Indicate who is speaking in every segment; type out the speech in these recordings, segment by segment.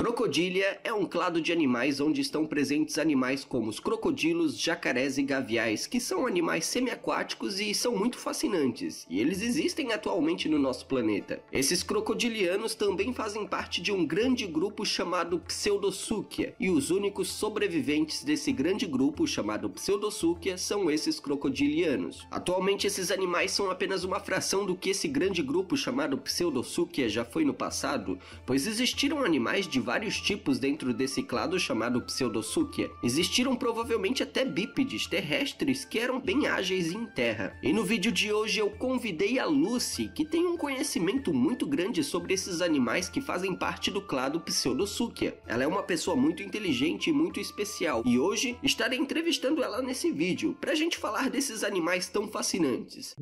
Speaker 1: Crocodília é um clado de animais onde estão presentes animais como os crocodilos, jacarés e gaviais, que são animais semiaquáticos e são muito fascinantes, e eles existem atualmente no nosso planeta. Esses crocodilianos também fazem parte de um grande grupo chamado Pseudotsuchia, e os únicos sobreviventes desse grande grupo chamado Pseudotsuchia são esses crocodilianos. Atualmente esses animais são apenas uma fração do que esse grande grupo chamado Pseudotsuchia já foi no passado, pois existiram animais de vários tipos dentro desse clado chamado Pseudotsuchia. Existiram provavelmente até bípedes terrestres que eram bem ágeis em terra. E no vídeo de hoje eu convidei a Lucy, que tem um conhecimento muito grande sobre esses animais que fazem parte do clado Pseudotsuchia. Ela é uma pessoa muito inteligente e muito especial, e hoje estarei entrevistando ela nesse vídeo, pra gente falar desses animais tão fascinantes.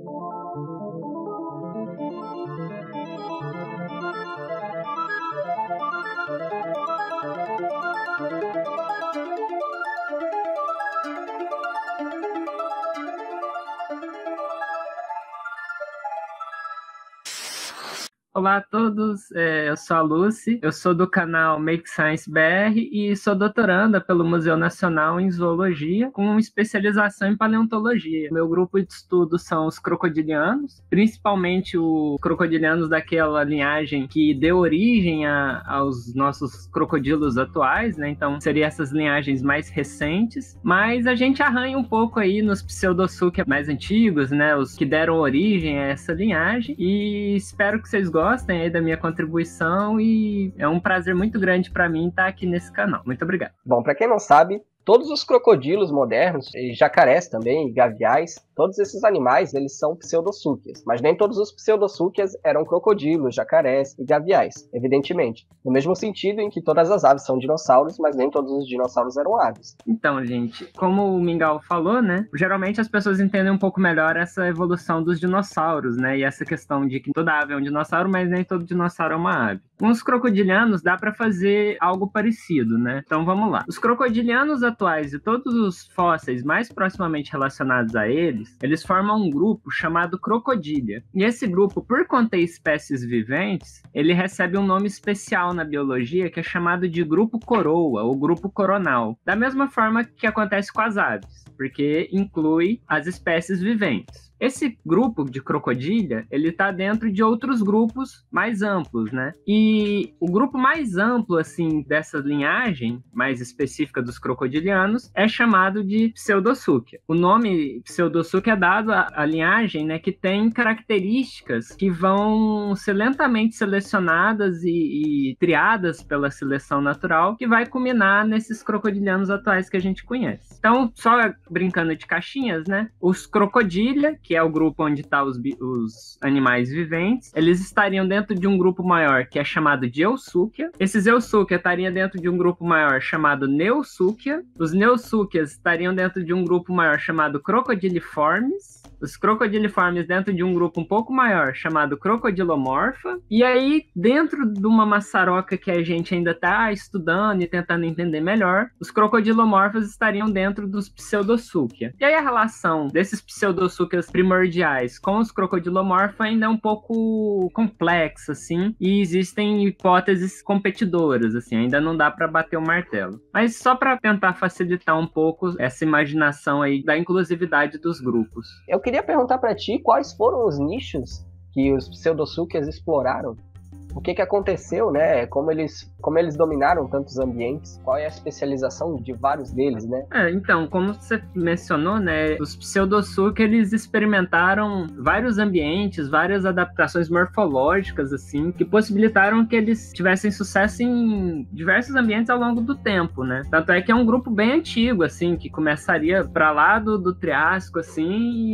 Speaker 2: Olá a todos, eu sou a Lucy, eu sou do canal Make Science BR e sou doutoranda pelo Museu Nacional em Zoologia, com especialização em paleontologia. Meu grupo de estudo são os crocodilianos, principalmente os crocodilianos daquela linhagem que deu origem aos nossos crocodilos atuais, né? Então seriam essas linhagens mais recentes, mas a gente arranha um pouco aí nos Pseudotsuchia mais antigos, né? Os que deram origem a essa linhagem, e espero que vocês gostem aí da minha contribuição, e é um prazer muito grande para mim estar aqui nesse canal. Muito obrigado.
Speaker 3: Bom, para quem não sabe, todos os crocodilos modernos, e jacarés também, e gaviais, todos esses animais, eles são pseudotsuchias. Mas nem todos os pseudotsuchias eram crocodilos, jacarés e gaviais, evidentemente. No mesmo sentido em que todas as aves são dinossauros, mas nem todos os dinossauros eram aves.
Speaker 2: Então, gente, como o Mingau falou, né? Geralmente as pessoas entendem um pouco melhor essa evolução dos dinossauros, né? E essa questão de que toda ave é um dinossauro, mas nem todo dinossauro é uma ave. Com os crocodilianos dá para fazer algo parecido, né? Então vamos lá. Os crocodilianos atuais e todos os fósseis mais proximamente relacionados a eles formam um grupo chamado crocodília. E esse grupo, por conter espécies viventes, ele recebe um nome especial na biologia que é chamado de grupo coroa ou grupo coronal. Da mesma forma que acontece com as aves, porque inclui as espécies viventes. Esse grupo de crocodília, ele está dentro de outros grupos mais amplos, né? E o grupo mais amplo, assim, dessa linhagem mais específica dos crocodilianos é chamado de Pseudotsuchia. O nome Pseudotsuchia é dado à linhagem, né, que tem características que vão ser lentamente selecionadas e triadas pela seleção natural, que vai culminar nesses crocodilianos atuais que a gente conhece. Então, só brincando de caixinhas, né? Os crocodília, que é o grupo onde estão os animais viventes, eles estariam dentro de um grupo maior que é chamado de Eutsuchia. Esses Eutsuchia estariam dentro de um grupo maior chamado Neotsuchia. Os Neotsuchias estariam dentro de um grupo maior chamado Crocodiliformes. Os crocodiliformes dentro de um grupo um pouco maior chamado Crocodilomorpha. E aí, dentro de uma maçaroca que a gente ainda está estudando e tentando entender melhor, os crocodilomorphos estariam dentro dos Pseudotsuchia. E aí a relação desses Pseudotsuchias primordiais com os crocodilomorphos ainda é um pouco complexa, assim, e existem hipóteses competidoras, assim, ainda não dá para bater o martelo. Mas só para tentar facilitar um pouco essa imaginação aí da inclusividade dos grupos.
Speaker 3: Eu queria perguntar para ti quais foram os nichos que os Pseudotsuchias exploraram. O que aconteceu, né? Como eles dominaram tantos ambientes? Qual é a especialização de vários deles, né?
Speaker 2: Então, como você mencionou, né? Os Pseudotsuchia, eles experimentaram vários ambientes, várias adaptações morfológicas, assim, que possibilitaram que eles tivessem sucesso em diversos ambientes ao longo do tempo, né? Tanto é que é um grupo bem antigo, assim, que começaria para lá do Triássico, assim,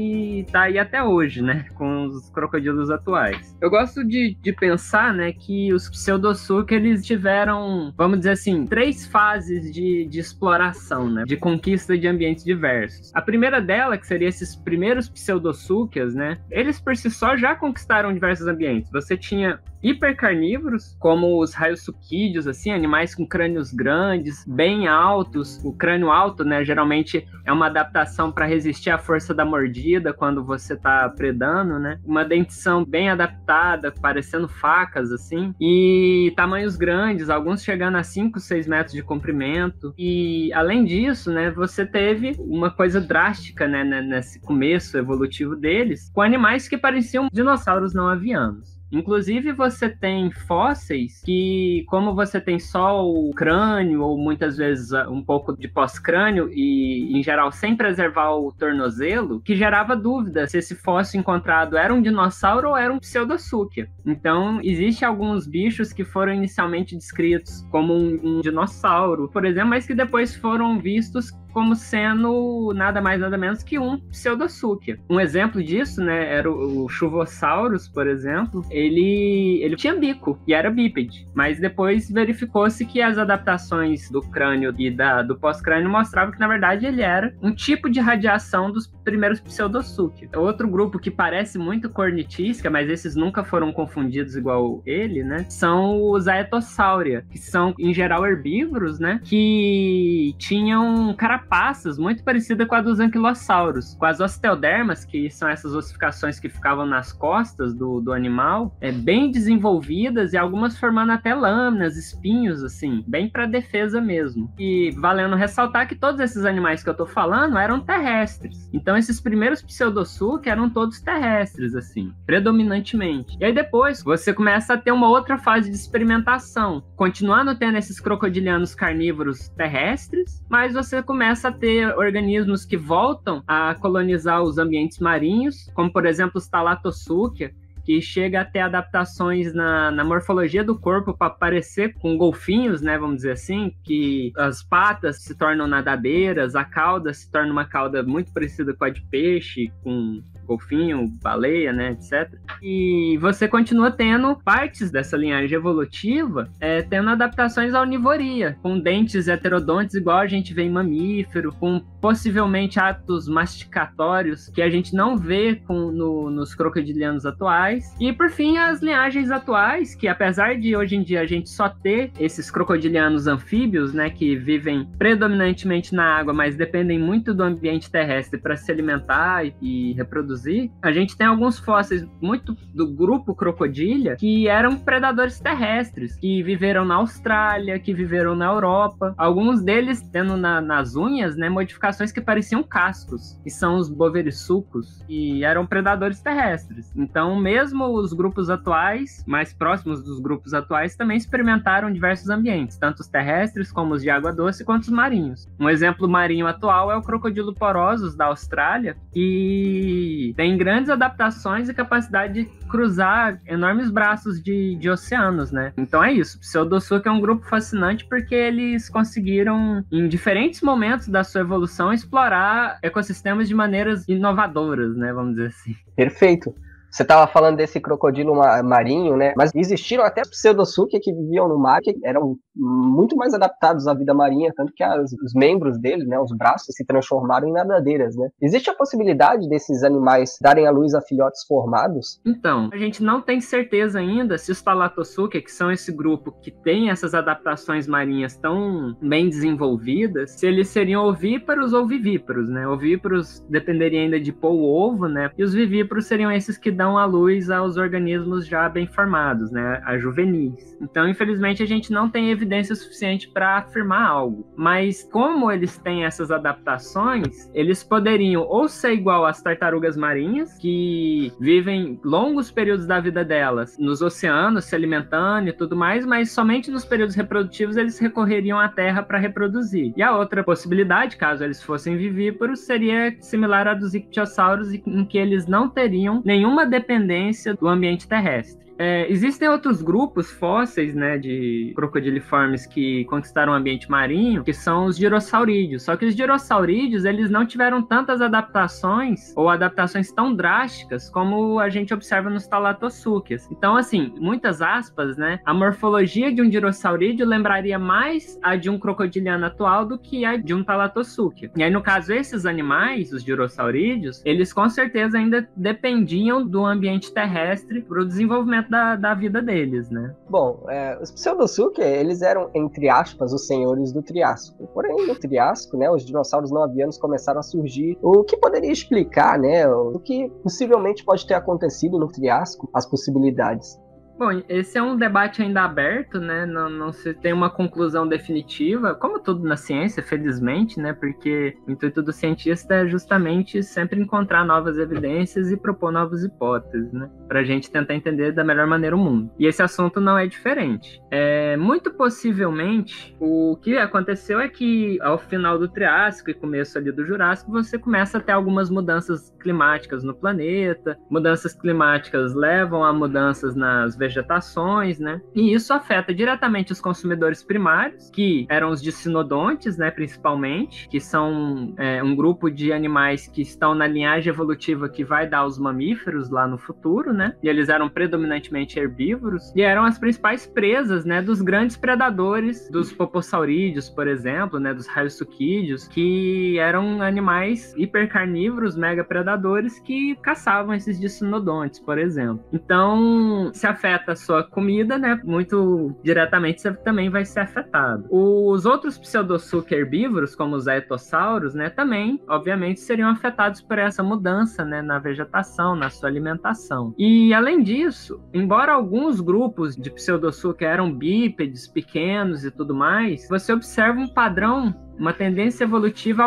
Speaker 2: e tá aí até hoje, né? Com os crocodilos atuais. Eu gosto de pensar, né, que os Pseudotsuchia, eles tiveram, vamos dizer assim, 3 fases de exploração, né, de conquista de ambientes diversos. A primeira dela, que seria esses primeiros Pseudotsuchias, né, eles por si só já conquistaram diversos ambientes. Você tinha hipercarnívoros, como os raiossuquídeos, assim, animais com crânios grandes, bem altos. O crânio alto, né, geralmente é uma adaptação para resistir à força da mordida quando você está predando, né? Uma dentição bem adaptada, parecendo facas, assim. E tamanhos grandes, alguns chegando a 5, 6 metros de comprimento. E, além disso, né, você teve uma coisa drástica, né, nesse começo evolutivo deles, com animais que pareciam dinossauros não avianos. Inclusive, você tem fósseis que, como você tem só o crânio, ou muitas vezes um pouco de pós-crânio, e, em geral, sem preservar o tornozelo, que gerava dúvida se esse fóssil encontrado era um dinossauro ou era um pseudosúquia. Então, existem alguns bichos que foram inicialmente descritos como um dinossauro, por exemplo, mas que depois foram vistos como sendo nada mais nada menos que um pseudosúquia. Um exemplo disso, né, era o Chuvosaurus, por exemplo. Ele tinha bico e era bípede, mas depois verificou-se que as adaptações do crânio e do pós-crânio mostravam que, na verdade, ele era um tipo de radiação dos primeiros pseudosúquia. Outro grupo que parece muito cornitísca, mas esses nunca foram confundidos igual ele, né, são os Aetossauria, que são, em geral, herbívoros, né, que tinham carapaças muito parecida com a dos anquilossauros, com as osteodermas, que são essas ossificações que ficavam nas costas do animal, bem desenvolvidas e algumas formando até lâminas, espinhos, assim, bem para defesa mesmo. E valendo ressaltar que todos esses animais que eu tô falando eram terrestres. Então esses primeiros pseudosúquia eram todos terrestres, assim, predominantemente. E aí depois você começa a ter uma outra fase de experimentação, continuando tendo esses crocodilianos carnívoros terrestres, mas você começa a ter organismos que voltam a colonizar os ambientes marinhos, como por exemplo os Thalattosuchia, que chega a ter adaptações na morfologia do corpo para parecer com golfinhos, né, vamos dizer assim, que as patas se tornam nadadeiras, a cauda se torna uma cauda muito parecida com a de peixe, com golfinho, baleia, né, etc. E você continua tendo partes dessa linhagem evolutiva tendo adaptações à onivoria, com dentes heterodontes igual a gente vê em mamífero, com possivelmente atos masticatórios que a gente não vê nos crocodilianos atuais. E, por fim, as linhagens atuais, que apesar de hoje em dia a gente só ter esses crocodilianos anfíbios, né, que vivem predominantemente na água, mas dependem muito do ambiente terrestre para se alimentar e reproduzir, a gente tem alguns fósseis muito do grupo Crocodilia que eram predadores terrestres, que viveram na Austrália, que viveram na Europa, alguns deles tendo nas unhas, né, modificações que pareciam cascos, que são os boverissucos, e eram predadores terrestres. Então, mesmo os grupos atuais, mais próximos dos grupos atuais, também experimentaram diversos ambientes, tanto os terrestres como os de água doce, quanto os marinhos. Um exemplo marinho atual é o Crocodilo porosus da Austrália, que tem grandes adaptações e capacidade de cruzar enormes braços de oceanos, né? Então é isso. O Pseudosúquia é um grupo fascinante porque eles conseguiram, em diferentes momentos da sua evolução, explorar ecossistemas de maneiras inovadoras, né? Vamos dizer assim.
Speaker 3: Perfeito. Você estava falando desse crocodilo marinho, né? Mas existiram até pseudosúquia que viviam no mar, que eram muito mais adaptados à vida marinha, tanto que os membros deles, né, os braços, se transformaram em nadadeiras, né? Existe a possibilidade desses animais darem à luz a filhotes formados?
Speaker 2: Então, a gente não tem certeza ainda se os Thalattosuchia, que são esse grupo que tem essas adaptações marinhas tão bem desenvolvidas, se eles seriam ovíparos ou vivíparos, né? Ovíparos dependeriam ainda de pôr o ovo, né? E os vivíparos seriam esses que dão à luz aos organismos já bem formados, né, a juvenis. Então, infelizmente, a gente não tem evidência suficiente para afirmar algo. Mas como eles têm essas adaptações, eles poderiam ou ser igual às tartarugas marinhas, que vivem longos períodos da vida delas nos oceanos, se alimentando e tudo mais, mas somente nos períodos reprodutivos eles recorreriam à terra para reproduzir. E a outra possibilidade, caso eles fossem vivíparos, seria similar à dos ictiossauros, em que eles não teriam nenhuma dependência do ambiente terrestre. Existem outros grupos fósseis, né, de crocodiliformes que conquistaram o ambiente marinho, que são os girossaurídeos. Só que os girossaurídeos, eles não tiveram tantas adaptações, ou adaptações tão drásticas, como a gente observa nos Thalattosuchias. Então, assim, muitas aspas, né, a morfologia de um girossaurídeo lembraria mais a de um crocodiliano atual do que a de um Thalattosuchia. E aí, no caso, esses animais, os girossaurídeos, eles com certeza ainda dependiam do ambiente terrestre para o desenvolvimento da vida deles, né?
Speaker 3: Bom, os Pseudossuke, eles eram, entre aspas, os senhores do Triássico. Porém, no Triássico, né, os dinossauros não avianos começaram a surgir, o que poderia explicar, né, o que possivelmente pode ter acontecido no Triássico, as possibilidades.
Speaker 2: Bom, esse é um debate ainda aberto, né? Não se tem uma conclusão definitiva, como tudo na ciência, felizmente, né? Porque o intuito do cientista é justamente sempre encontrar novas evidências e propor novas hipóteses, né? Pra gente tentar entender da melhor maneira o mundo. E esse assunto não é diferente. Muito possivelmente, o que aconteceu é que ao final do Triássico e começo ali do Jurássico, você começa a ter algumas mudanças climáticas no planeta. Mudanças climáticas levam a mudanças nas vegetações, né? E isso afeta diretamente os consumidores primários, que eram os dicinodontes, né, principalmente, que são um grupo de animais que estão na linhagem evolutiva que vai dar os mamíferos lá no futuro, né? E eles eram predominantemente herbívoros e eram as principais presas, né, dos grandes predadores, dos popossaurídeos, por exemplo, né, dos raiossuquídeos, que eram animais hipercarnívoros, mega predadores que caçavam esses dicinodontes, por exemplo. Então, se afeta a sua comida, né, muito diretamente você também vai ser afetado. Os outros pseudossuke herbívoros, como os aetossauros, né, também, obviamente, seriam afetados por essa mudança, né, na vegetação, na sua alimentação. E, além disso, embora alguns grupos de pseudossuke eram bípedes, pequenos e tudo mais, você observa um padrão, uma tendência evolutiva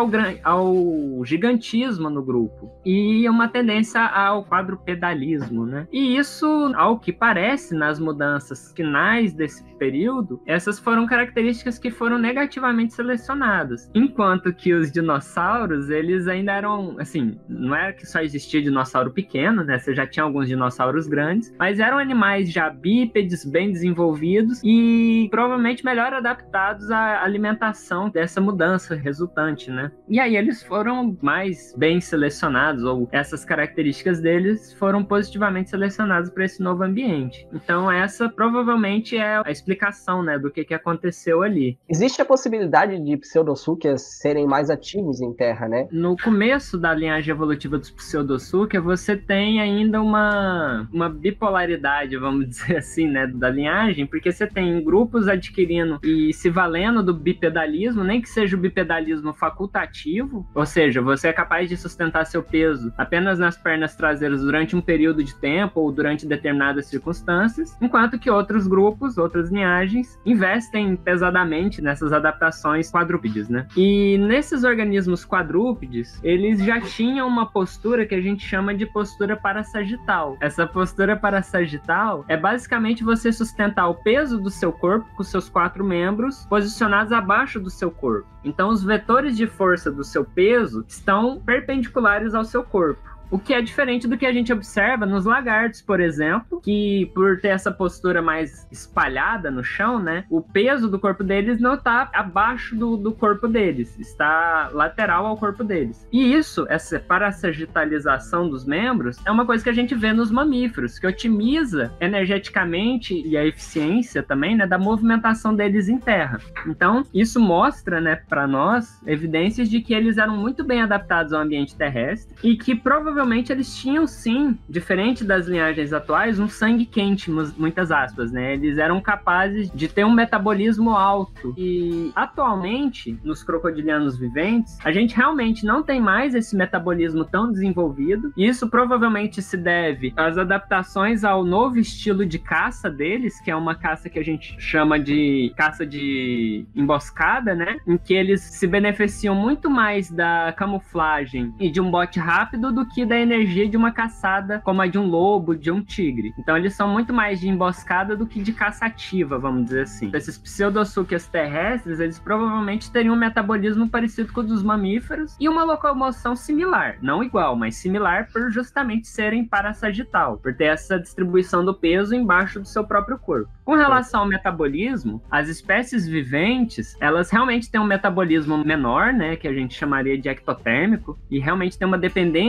Speaker 2: ao gigantismo no grupo e uma tendência ao quadrupedalismo, né? E isso, ao que parece, nas mudanças finais desse período, essas foram características que foram negativamente selecionadas. Enquanto que os dinossauros, eles ainda eram, assim, não era que só existia dinossauro pequeno, né? Você já tinha alguns dinossauros grandes, mas eram animais já bípedes, bem desenvolvidos e provavelmente melhor adaptados à alimentação dessa mudança resultante, né? E aí eles foram mais bem selecionados, ou essas características deles foram positivamente selecionadas para esse novo ambiente. Então essa provavelmente é a explicação, né, do que aconteceu ali.
Speaker 3: Existe a possibilidade de pseudossuke serem mais ativos em terra, né?
Speaker 2: No começo da linhagem evolutiva dos pseudossuke, você tem ainda uma bipolaridade, vamos dizer assim, né, da linhagem, porque você tem grupos adquirindo e se valendo do bipedalismo, nem que seja o bipedalismo facultativo, ou seja, você é capaz de sustentar seu peso apenas nas pernas traseiras durante um período de tempo ou durante determinadas circunstâncias, enquanto que outros grupos, outras linhagens, investem pesadamente nessas adaptações quadrúpedes, né? E nesses organismos quadrúpedes, eles já tinham uma postura que a gente chama de postura parassagital. Essa postura parassagital é basicamente você sustentar o peso do seu corpo com seus 4 membros posicionados abaixo do seu corpo. Então, os vetores de força do seu peso estão perpendiculares ao seu corpo. O que é diferente do que a gente observa nos lagartos, por exemplo, que por ter essa postura mais espalhada no chão, né, o peso do corpo deles não está abaixo do corpo deles, está lateral ao corpo deles. E isso, essa parassagitalização dos membros, é uma coisa que a gente vê nos mamíferos, que otimiza energeticamente e a eficiência também, né, da movimentação deles em terra. Então, isso mostra, né, para nós, evidências de que eles eram muito bem adaptados ao ambiente terrestre e que provavelmente eles tinham, sim, diferente das linhagens atuais, um sangue quente, muitas aspas, né? Eles eram capazes de ter um metabolismo alto. E, atualmente, nos crocodilianos viventes, a gente realmente não tem mais esse metabolismo tão desenvolvido. E isso provavelmente se deve às adaptações ao novo estilo de caça deles, que é uma caça que a gente chama de caça de emboscada, né? Em que eles se beneficiam muito mais da camuflagem e de um bote rápido do que da energia de uma caçada como a de um lobo, de um tigre. Então eles são muito mais de emboscada do que de caça ativa, vamos dizer assim. Esses pseudossuques terrestres, eles provavelmente teriam um metabolismo parecido com o dos mamíferos e uma locomoção similar, não igual, mas similar por justamente serem parassagital, por ter essa distribuição do peso embaixo do seu próprio corpo. Com relação ao metabolismo, as espécies viventes, elas realmente têm um metabolismo menor, né, que a gente chamaria de ectotérmico, e realmente tem uma dependência de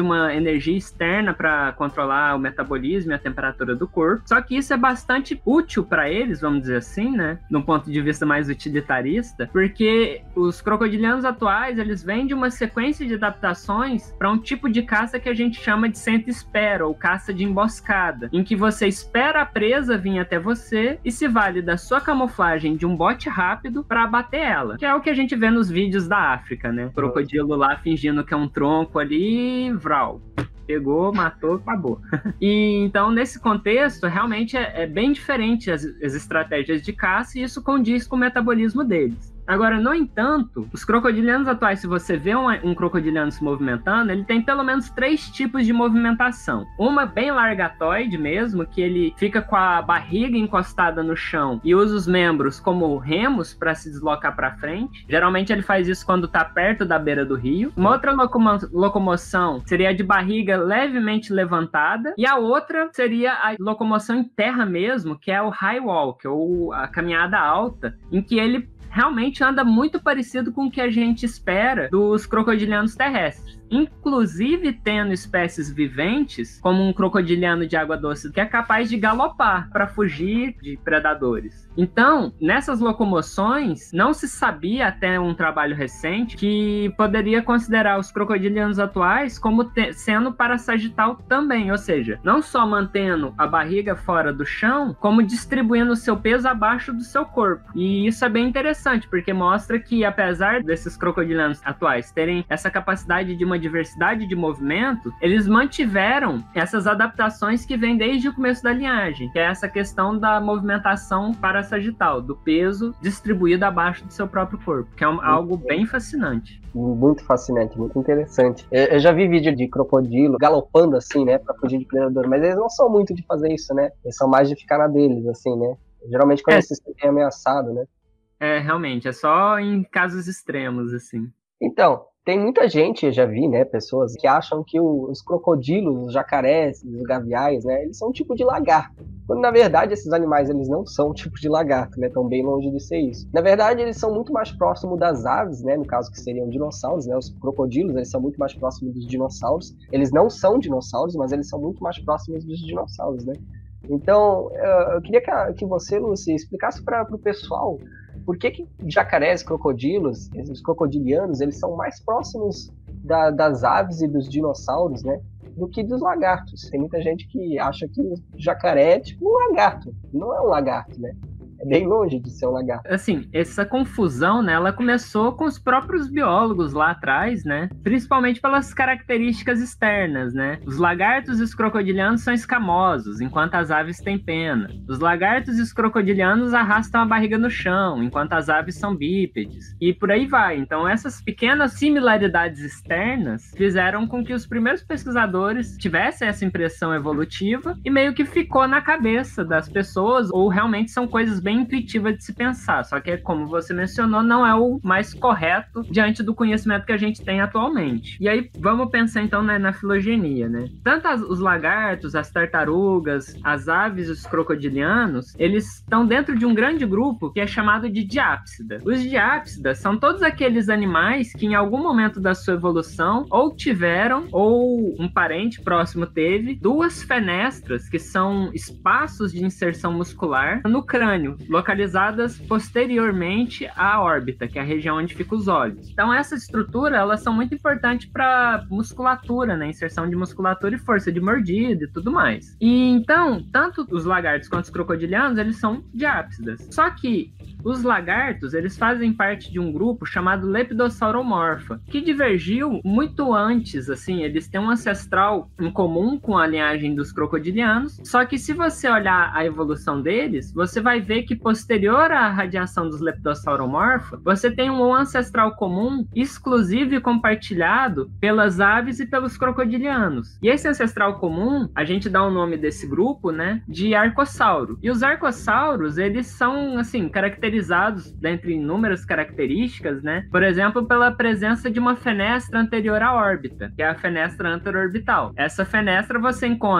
Speaker 2: uma energia externa para controlar o metabolismo e a temperatura do corpo. Só que isso é bastante útil para eles, vamos dizer assim, né? De um ponto de vista mais utilitarista, porque os crocodilianos atuais, eles vêm de uma sequência de adaptações para um tipo de caça que a gente chama de senta-espera, ou caça de emboscada, em que você espera a presa vir até você e se vale da sua camuflagem de um bote rápido para abater ela, que é o que a gente vê nos vídeos da África, né? O crocodilo lá fingindo que é um tronco ali, vral. Pegou, matou, acabou. E então, nesse contexto, realmente é bem diferente as estratégias de caça, e isso condiz com o metabolismo deles. Agora, no entanto, os crocodilianos atuais, se você vê um crocodiliano se movimentando, ele tem pelo menos 3 tipos de movimentação. Uma bem largatoide mesmo, que ele fica com a barriga encostada no chão e usa os membros como remos para se deslocar para frente. Geralmente ele faz isso quando está perto da beira do rio. Uma outra locomoção seria a de barriga levemente levantada, e a outra seria a locomoção em terra mesmo, que é o high walk, ou a caminhada alta, em que ele realmente anda muito parecido com o que a gente espera dos crocodilianos terrestres. Inclusive tendo espécies viventes, como um crocodiliano de água doce, que é capaz de galopar para fugir de predadores. Então, nessas locomoções, não se sabia até um trabalho recente que poderia considerar os crocodilianos atuais como sendo parasagital também, ou seja, não só mantendo a barriga fora do chão, como distribuindo o seu peso abaixo do seu corpo. E isso é bem interessante, porque mostra que, apesar desses crocodilianos atuais terem essa capacidade de uma diversidade de movimento, eles mantiveram essas adaptações que vêm desde o começo da linhagem, que é essa questão da movimentação parasagital, do peso distribuído abaixo do seu próprio corpo, que é algo bem fascinante.
Speaker 3: Muito fascinante, muito interessante. Eu já vi vídeo de crocodilo galopando assim, né, pra fugir de predador, mas eles não são muito de fazer isso, né? Eles são mais de ficar na deles, assim, né? Geralmente quando eles se sentem ameaçados, né?
Speaker 2: Realmente, é só em casos extremos, assim.
Speaker 3: Então, tem muita gente, eu já vi, né, pessoas que acham que os crocodilos, os jacarés, os gaviais, né, eles são um tipo de lagarto. Quando, na verdade, esses animais, eles não são um tipo de lagarto, né, estão bem longe de ser isso. Na verdade, eles são muito mais próximos das aves, né, no caso que seriam dinossauros, né, os crocodilos, eles são muito mais próximos dos dinossauros. Eles não são dinossauros, mas eles são muito mais próximos dos dinossauros, né. Então, eu queria que você, Lucy, explicasse para o pessoal por que jacarés, crocodilos, os crocodilianos, eles são mais próximos das aves e dos dinossauros, né, do que dos lagartos. Tem muita gente que acha que o jacaré é tipo um lagarto. Não é um lagarto, né? É bem longe de ser um lagarto.
Speaker 2: Assim, essa confusão, né, ela começou com os próprios biólogos lá atrás, né? Principalmente pelas características externas, né? Os lagartos e os crocodilianos são escamosos, enquanto as aves têm pena. Os lagartos e os crocodilianos arrastam a barriga no chão, enquanto as aves são bípedes. E por aí vai. Então, essas pequenas similaridades externas fizeram com que os primeiros pesquisadores tivessem essa impressão evolutiva e meio que ficou na cabeça das pessoas, ou realmente são coisas bem intuitiva de se pensar, só que, como você mencionou, não é o mais correto diante do conhecimento que a gente tem atualmente. E aí, vamos pensar então na filogenia, né? Tanto os lagartos, as tartarugas, as aves e os crocodilianos, eles estão dentro de um grande grupo que é chamado de diápsida. Os diápsidas são todos aqueles animais que em algum momento da sua evolução ou tiveram, ou um parente próximo teve, 2 fenestras, que são espaços de inserção muscular no crânio, localizadas posteriormente à órbita, que é a região onde ficam os olhos. Então, essa estrutura, elas são muito importantes para musculatura, né? Inserção de musculatura e força de mordida e tudo mais. E então, tanto os lagartos quanto os crocodilianos, eles são diápsidas. Só que os lagartos, eles fazem parte de um grupo chamado Lepidossauromorpha, que divergiu muito antes, assim, eles têm um ancestral em comum com a linhagem dos crocodilianos, só que se você olhar a evolução deles, você vai ver que posterior à radiação dos Lepidossauromorpha, você tem um ancestral comum exclusivo e compartilhado pelas aves e pelos crocodilianos. E esse ancestral comum, a gente dá o nome desse grupo, né, de arcossauro. E os arcossauros, eles são, assim, caracterizados, dentre inúmeras características, né, por exemplo, pela presença de uma fenestra anterior à órbita, que é a fenestra anterorbital. Essa fenestra você encontra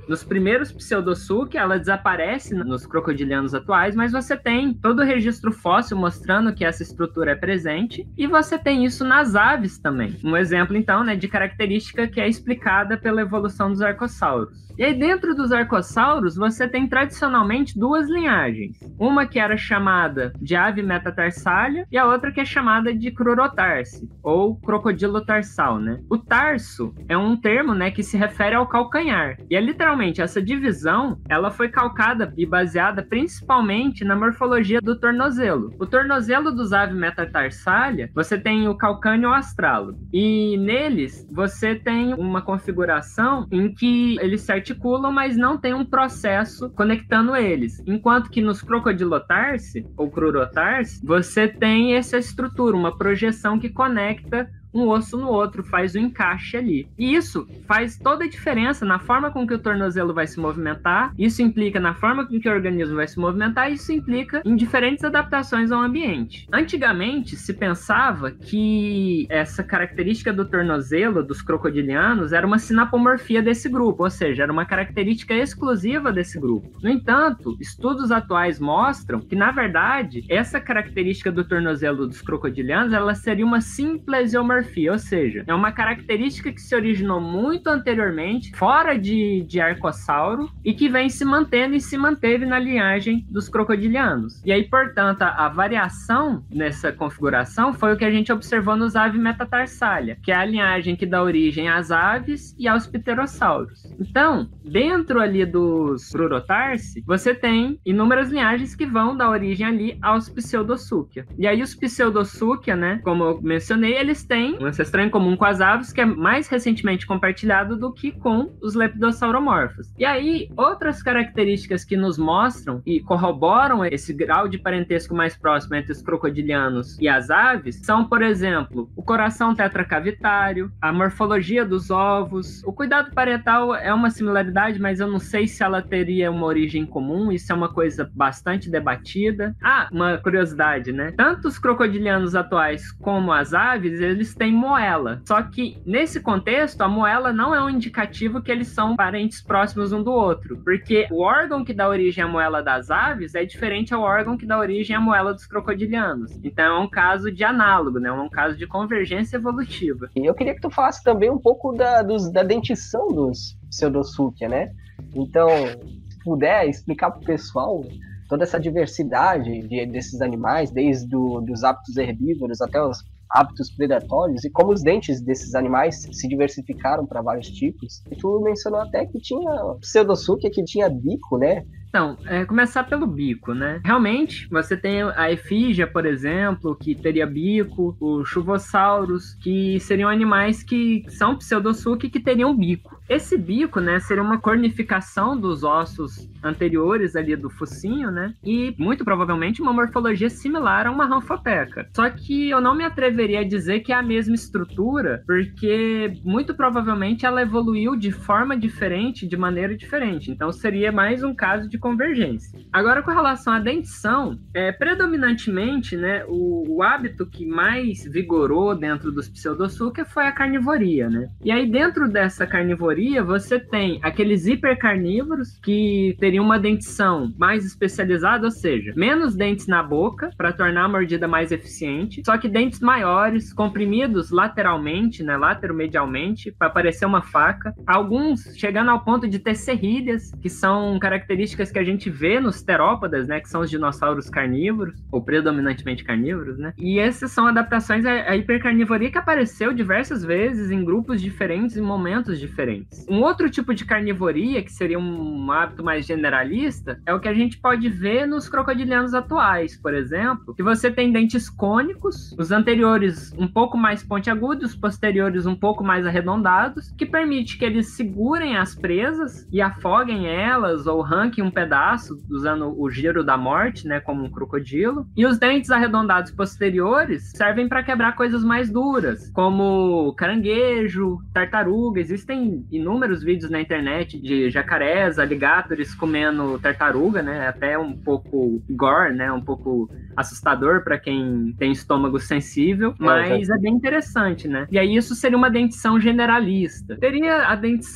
Speaker 2: nos primeiros Pseudossukia, ela desaparece nos crocodilianos atuais, mas você tem todo o registro fóssil mostrando que essa estrutura é presente, e você tem isso nas aves também. Um exemplo, então, né, de característica que é explicada pela evolução dos arcossauros. E aí, dentro dos arcossauros, você tem tradicionalmente duas linhagens. Uma que era chamada de ave metatarsália e a outra que é chamada de crurotarse, ou crocodilo tarsal, né? O tarso é um termo, né, que se refere ao calcanhar. E é literalmente essa divisão, ela foi calcada e baseada principalmente na morfologia do tornozelo. O tornozelo dos ave metatarsália, você tem o calcâneo astralo. E neles, você tem uma configuração em que eles se articulam, mas não tem um processo conectando eles. Enquanto que nos crocodilotarse, ou crurotarse, você tem essa estrutura, uma projeção que conecta um osso no outro, faz o encaixe ali. E isso faz toda a diferença na forma com que o tornozelo vai se movimentar, isso implica na forma com que o organismo vai se movimentar, e isso implica em diferentes adaptações ao ambiente. Antigamente, se pensava que essa característica do tornozelo dos crocodilianos era uma sinapomorfia desse grupo, ou seja, era uma característica exclusiva desse grupo. No entanto, estudos atuais mostram que, na verdade, essa característica do tornozelo dos crocodilianos, ela seria uma simplesiomorfia, ou seja, é uma característica que se originou muito anteriormente, fora de arcossauro, e que vem se mantendo e se manteve na linhagem dos crocodilianos. E aí, portanto, a variação nessa configuração foi o que a gente observou nos ave metatarsália, que é a linhagem que dá origem às aves e aos pterossauros. Então, dentro ali dos crurotarse, você tem inúmeras linhagens que vão dar origem ali aos Pseudossukia. E aí os Pseudossukia, né, como eu mencionei, eles têm um ancestral em comum com as aves, que é mais recentemente compartilhado do que com os lepidossauromorfos. E aí, outras características que nos mostram e corroboram esse grau de parentesco mais próximo entre os crocodilianos e as aves são, por exemplo, o coração tetracavitário, a morfologia dos ovos. O cuidado parietal é uma similaridade, mas eu não sei se ela teria uma origem comum, isso é uma coisa bastante debatida. Ah, uma curiosidade, né? Tanto os crocodilianos atuais como as aves, eles têm moela. Só que, nesse contexto, a moela não é um indicativo que eles são parentes próximos um do outro, porque o órgão que dá origem à moela das aves é diferente ao órgão que dá origem à moela dos crocodilianos. Então, é um caso de análogo, né? É um caso de convergência evolutiva.
Speaker 3: E eu queria que tu falasse também um pouco da dentição dos Pseudossukia, né? Então, se puder explicar para o pessoal toda essa diversidade desses animais, desde dos hábitos herbívoros até os hábitos predatórios, e como os dentes desses animais se diversificaram para vários tipos. E tu mencionou até que tinha Pseudossukia que tinha bico, né?
Speaker 2: Então, começar pelo bico, né? Realmente, você tem a efígia, por exemplo, que teria bico, os chuvossauros, que seriam animais que são Pseudossukia que teriam bico. Esse bico, né, seria uma cornificação dos ossos anteriores ali do focinho, né? E, muito provavelmente, uma morfologia similar a uma ranfopeca. Só que eu não me atreveria a dizer que é a mesma estrutura, porque, muito provavelmente, ela evoluiu de forma diferente, de maneira diferente. Então, seria mais um caso de convergência. Agora, com relação à dentição, predominantemente, né, o hábito que mais vigorou dentro dos Pseudossukia foi a carnivoria, né? E aí, dentro dessa carnivoria, você tem aqueles hipercarnívoros que teriam uma dentição mais especializada, ou seja, menos dentes na boca para tornar a mordida mais eficiente, só que dentes maiores, comprimidos lateralmente, né, lateromedialmente, para parecer uma faca. Alguns chegando ao ponto de ter serrilhas, que são características que a gente vê nos terópodas, né, que são os dinossauros carnívoros, ou predominantemente carnívoros, né? E essas são adaptações à hipercarnivoria que apareceu diversas vezes em grupos diferentes, em momentos diferentes. Um outro tipo de carnivoria, que seria um hábito mais generalista, é o que a gente pode ver nos crocodilianos atuais, por exemplo, que você tem dentes cônicos, os anteriores um pouco mais pontiagudos, os posteriores um pouco mais arredondados, que permite que eles segurem as presas e afoguem elas ou arranquem um pedaço, usando o giro da morte, né, como um crocodilo. E os dentes arredondados posteriores servem para quebrar coisas mais duras, como caranguejo, tartaruga. Existem inúmeros vídeos na internet de jacarés, alligators comendo tartaruga, né? Até um pouco gore, né? Um pouco assustador para quem tem estômago sensível, mas é bem interessante, né? E aí isso seria uma dentição generalista. Teria a dentição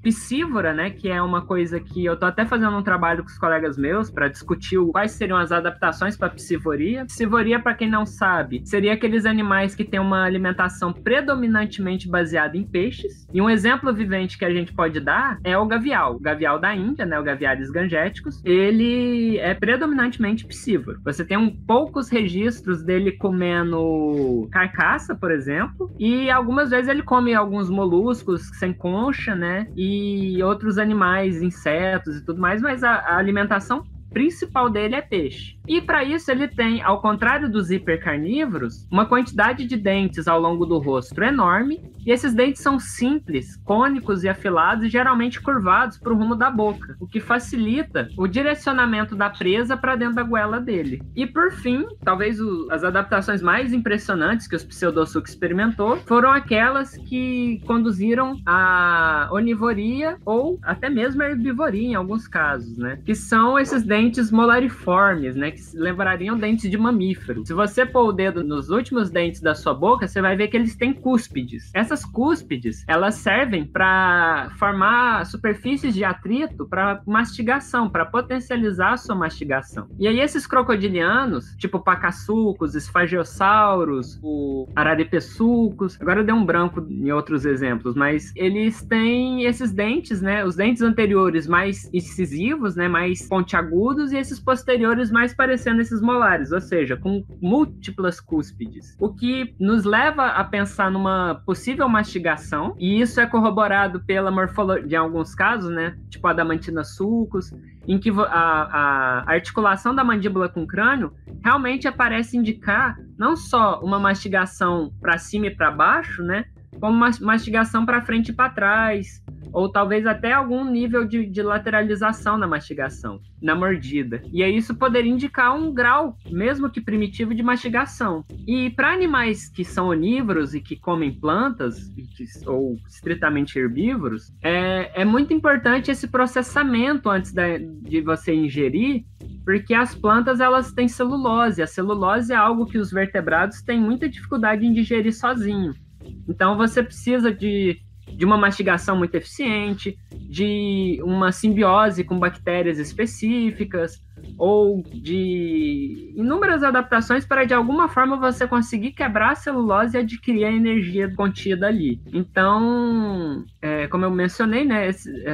Speaker 2: piscívora, né, que é uma coisa que eu tô até fazendo um trabalho com os colegas meus para discutir quais seriam as adaptações para piscivoria. Piscivoria, para quem não sabe, seria aqueles animais que têm uma alimentação predominantemente baseada em peixes. E um exemplo vivente que a gente pode dar é o gavial da Índia, né, o Gavialis gangéticos. Ele é predominantemente piscívoro. Você tem poucos registros dele comendo carcaça, por exemplo, e algumas vezes ele come alguns moluscos sem concha, né, e outros animais, insetos e tudo mais, mas a alimentação principal dele é peixe. E para isso ele tem, ao contrário dos hipercarnívoros, uma quantidade de dentes ao longo do rosto enorme, e esses dentes são simples, cônicos e afilados e geralmente curvados para o rumo da boca, o que facilita o direcionamento da presa para dentro da goela dele. E por fim, talvez as adaptações mais impressionantes que os Pseudotsuki experimentou foram aquelas que conduziram à onivoria ou até mesmo a herbivoria em alguns casos, né? Que são esses dentes molariformes, né? Que lembrariam dentes de mamífero. Se você pôr o dedo nos últimos dentes da sua boca, você vai ver que eles têm cúspides. Essas cúspides, elas servem para formar superfícies de atrito para mastigação, para potencializar a sua mastigação. E aí esses crocodilianos, tipo pacassucos, esfagiossauros, o araripesucos, agora eu dei um branco em outros exemplos, mas eles têm esses dentes, né? Os dentes anteriores mais incisivos, né? Mais pontiagudos, e esses posteriores mais parecendo esses molares, ou seja, com múltiplas cúspides. O que nos leva a pensar numa possível mastigação, e isso é corroborado pela morfologia, em alguns casos, né? Tipo a Adamantina sulcus, em que a articulação da mandíbula com o crânio realmente parece indicar não só uma mastigação para cima e para baixo, né? Como uma mastigação para frente e para trás, ou talvez até algum nível de lateralização na mastigação, na mordida. E aí isso poderia indicar um grau, mesmo que primitivo, de mastigação. E para animais que são onívoros e que comem plantas, ou estritamente herbívoros, é muito importante esse processamento antes de você ingerir, porque as plantas elas têm celulose. A celulose é algo que os vertebrados têm muita dificuldade em digerir sozinho. Então você precisa de uma mastigação muito eficiente, de uma simbiose com bactérias específicas, ou de inúmeras adaptações para, de alguma forma, você conseguir quebrar a celulose e adquirir a energia contida ali. Então, como eu mencionei, né,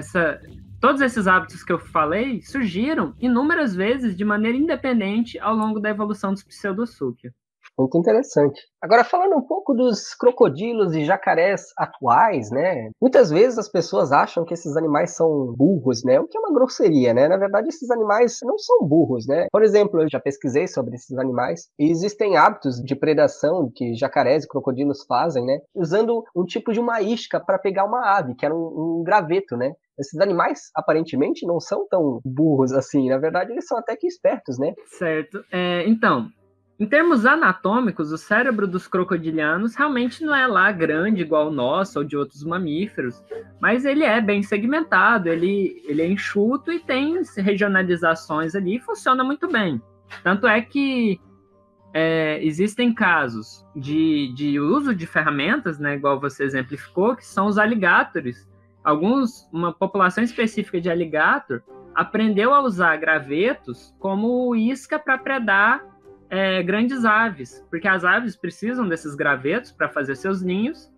Speaker 2: todos esses hábitos que eu falei surgiram inúmeras vezes de maneira independente ao longo da evolução dos Pseudotsuki.
Speaker 3: Muito interessante. Agora, falando um pouco dos crocodilos e jacarés atuais, né? Muitas vezes as pessoas acham que esses animais são burros, né? O que é uma grosseria, né? Na verdade, esses animais não são burros, né? Por exemplo, eu já pesquisei sobre esses animais e existem hábitos de predação que jacarés e crocodilos fazem, né? Usando um tipo de uma isca para pegar uma ave, que era um graveto, né? Esses animais, aparentemente, não são tão burros assim. Na verdade, eles são até que espertos, né?
Speaker 2: Certo. Então, em termos anatômicos, o cérebro dos crocodilianos realmente não é lá grande igual o nosso ou de outros mamíferos, mas ele é bem segmentado, ele é enxuto e tem regionalizações ali e funciona muito bem. Tanto é que existem casos de uso de ferramentas, né, igual você exemplificou, que são os alligators. Uma população específica de alligator aprendeu a usar gravetos como isca para predar grandes aves, porque as aves precisam desses gravetos para fazer seus ninhos,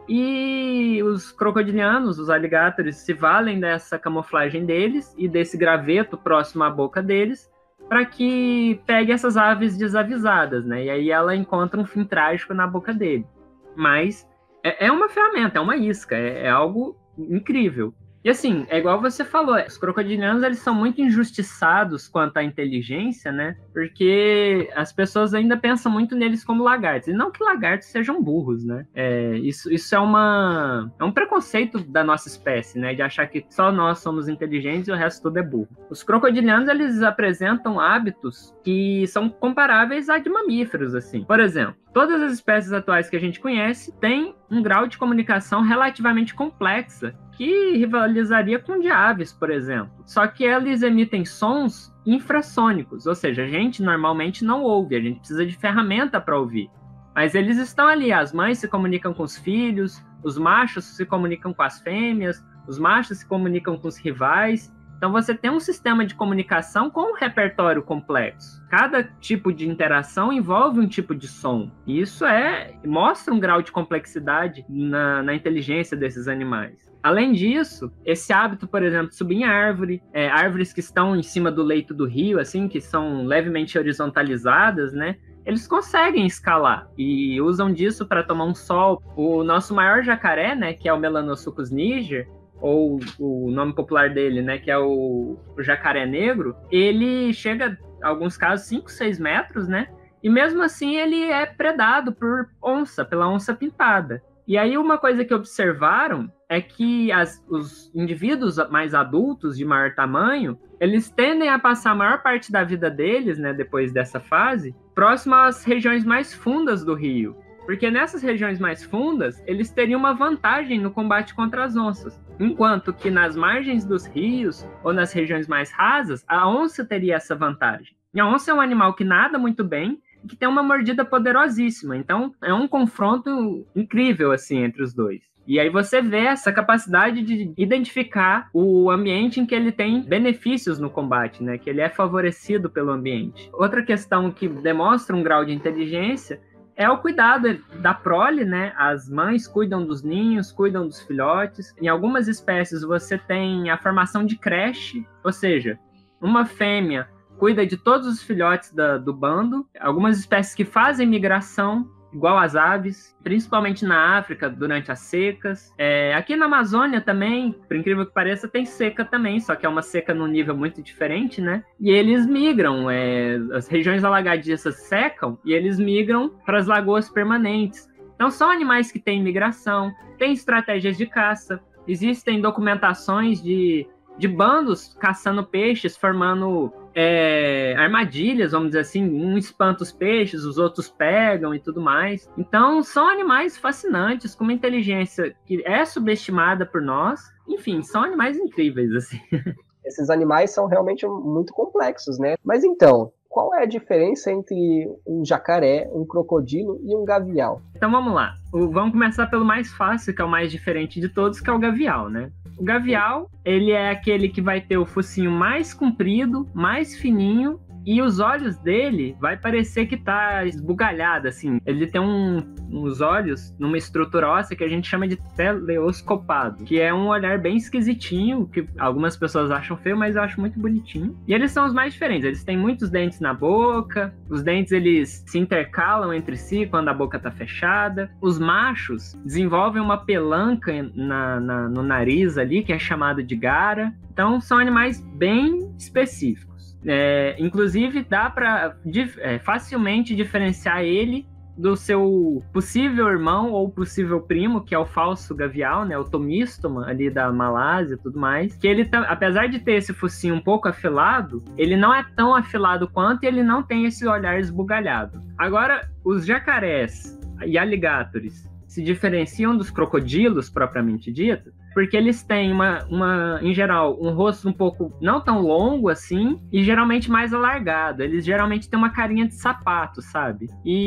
Speaker 2: e os crocodilianos, os alligators, se valem dessa camuflagem deles e desse graveto próximo à boca deles para que pegue essas aves desavisadas, né? E aí ela encontra um fim trágico na boca dele. Mas é uma ferramenta, é uma isca, é algo incrível. E assim, é igual você falou, os crocodilianos eles são muito injustiçados quanto à inteligência, né? Porque as pessoas ainda pensam muito neles como lagartos. E não que lagartos sejam burros, né? Isso é um preconceito da nossa espécie, né? De achar que só nós somos inteligentes e o resto tudo é burro. Os crocodilianos, eles apresentam hábitos que são comparáveis a de mamíferos, assim. Por exemplo, todas as espécies atuais que a gente conhece têm um grau de comunicação relativamente complexa, que rivalizaria com de aves, por exemplo. Só que eles emitem sons infrassônicos, ou seja, a gente normalmente não ouve, a gente precisa de ferramenta para ouvir. Mas eles estão ali, as mães se comunicam com os filhos, os machos se comunicam com as fêmeas, os machos se comunicam com os rivais. Então você tem um sistema de comunicação com um repertório complexo. Cada tipo de interação envolve um tipo de som. E isso mostra um grau de complexidade na inteligência desses animais. Além disso, esse hábito, por exemplo, de subir em árvores que estão em cima do leito do rio, assim, que são levemente horizontalizadas, né? Eles conseguem escalar e usam disso para tomar um sol. O nosso maior jacaré, né, que é o Melanosuchus niger, ou o nome popular dele, né, que é o jacaré negro, ele chega, em alguns casos, 5, 6 metros, né? E mesmo assim ele é predado pela onça pintada. E aí uma coisa que observaram é que os indivíduos mais adultos, de maior tamanho, eles tendem a passar a maior parte da vida deles, né, depois dessa fase, próximo às regiões mais fundas do rio. Porque nessas regiões mais fundas, eles teriam uma vantagem no combate contra as onças. Enquanto que nas margens dos rios ou nas regiões mais rasas, a onça teria essa vantagem. E a onça é um animal que nada muito bem e que tem uma mordida poderosíssima. Então, é um confronto incrível, assim, entre os dois. E aí você vê essa capacidade de identificar o ambiente em que ele tem benefícios no combate, né? Que ele é favorecido pelo ambiente. Outra questão que demonstra um grau de inteligência é o cuidado da prole, né? As mães cuidam dos ninhos, cuidam dos filhotes. Em algumas espécies você tem a formação de creche, ou seja, uma fêmea cuida de todos os filhotes do bando. Algumas espécies que fazem migração, igual as aves, principalmente na África, durante as secas. Aqui na Amazônia também, por incrível que pareça, tem seca também, só que é uma seca num nível muito diferente, né? E eles migram, as regiões alagadiças secam e eles migram para as lagoas permanentes. Então são animais que têm migração, têm estratégias de caça, existem documentações de bandos caçando peixes, formando armadilhas, vamos dizer assim, um espanta os peixes, os outros pegam e tudo mais. Então são animais fascinantes, com uma inteligência que é subestimada por nós. Enfim, são animais incríveis, assim.
Speaker 3: Esses animais são realmente muito complexos, né? Mas então, qual é a diferença entre um jacaré, um crocodilo e um gavial?
Speaker 2: Então vamos lá. Vamos começar pelo mais fácil, que é o mais diferente de todos, que é o gavial, né? O gavial, ele é aquele que vai ter o focinho mais comprido, mais fininho, e os olhos dele vai parecer que tá esbugalhado, assim. Ele tem uns olhos numa estrutura óssea que a gente chama de teleoscopado, que é um olhar bem esquisitinho, que algumas pessoas acham feio, mas eu acho muito bonitinho. E eles são os mais diferentes. Eles têm muitos dentes na boca, os dentes eles se intercalam entre si quando a boca tá fechada. Os machos desenvolvem uma pelanca no nariz ali, que é chamado de gara. Então, são animais bem específicos. Inclusive, dá para facilmente diferenciar ele do seu possível irmão ou possível primo, que é o falso gavial, né, o tomístoma ali da Malásia e tudo mais, que ele, apesar de ter esse focinho um pouco afilado, ele não é tão afilado quanto e ele não tem esse olhar esbugalhado. Agora, os jacarés e alligators se diferenciam dos crocodilos, propriamente dito, porque eles têm em geral, um rosto um pouco não tão longo assim e geralmente mais alargado. Eles geralmente têm uma carinha de sapato, sabe?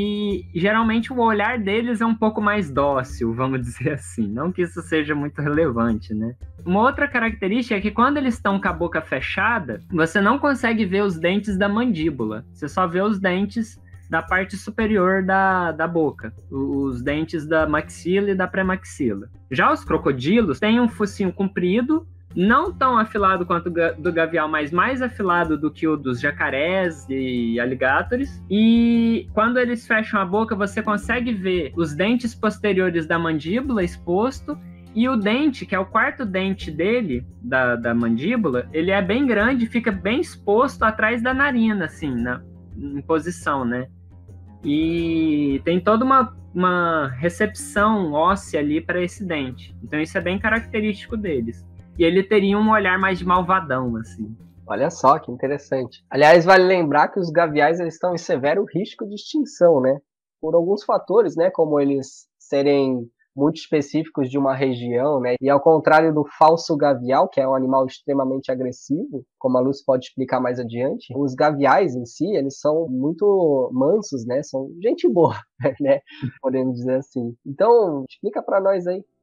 Speaker 2: E geralmente o olhar deles é um pouco mais dócil, vamos dizer assim. Não que isso seja muito relevante, né? Uma outra característica é que quando eles estão com a boca fechada, você não consegue ver os dentes da mandíbula. Você só vê os dentes da parte superior da boca, os dentes da maxila e da pré-maxila. Já os crocodilos têm um focinho comprido, não tão afilado quanto o do gavial, mas mais afilado do que o dos jacarés e alligators. E quando eles fecham a boca, você consegue ver os dentes posteriores da mandíbula exposto, e o dente, que é o quarto dente dele, da mandíbula, ele é bem grande, fica bem exposto atrás da narina, assim, em posição, né? E tem toda uma recepção óssea ali para esse dente. Então isso é bem característico deles. E ele teria um olhar mais de malvadão, assim.
Speaker 3: Olha só, que interessante. Aliás, vale lembrar que os gaviais eles estão em severo risco de extinção, né? Por alguns fatores, né? Como eles serem muito específicos de uma região, né? E ao contrário do falso gavial, que é um animal extremamente agressivo, como a Lúcia pode explicar mais adiante, os gaviais em si, eles são muito mansos, né? São gente boa, né? Podemos dizer assim. Então, explica para nós aí.